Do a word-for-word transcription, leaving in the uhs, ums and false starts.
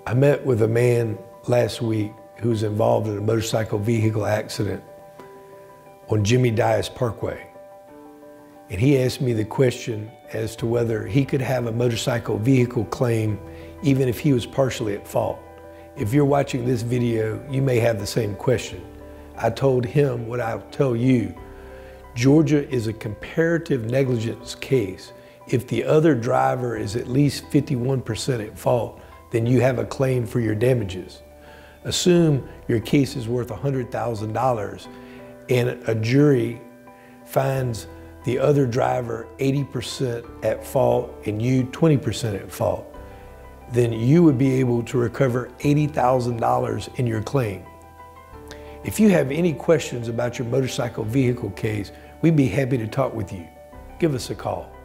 I met with a man last week who was involved in a motorcycle vehicle accident on Jimmy Dias Parkway. And he asked me the question as to whether he could have a motorcycle vehicle claim even if he was partially at fault. If you're watching this video, you may have the same question. I told him what I'll tell you. Georgia is a comparative negligence case. If the other driver is at least fifty-one percent at fault, then you have a claim for your damages. Assume your case is worth one hundred thousand dollars and a jury finds the other driver eighty percent at fault and you twenty percent at fault. Then you would be able to recover eighty thousand dollars in your claim. If you have any questions about your motorcycle vehicle case, we'd be happy to talk with you. Give us a call.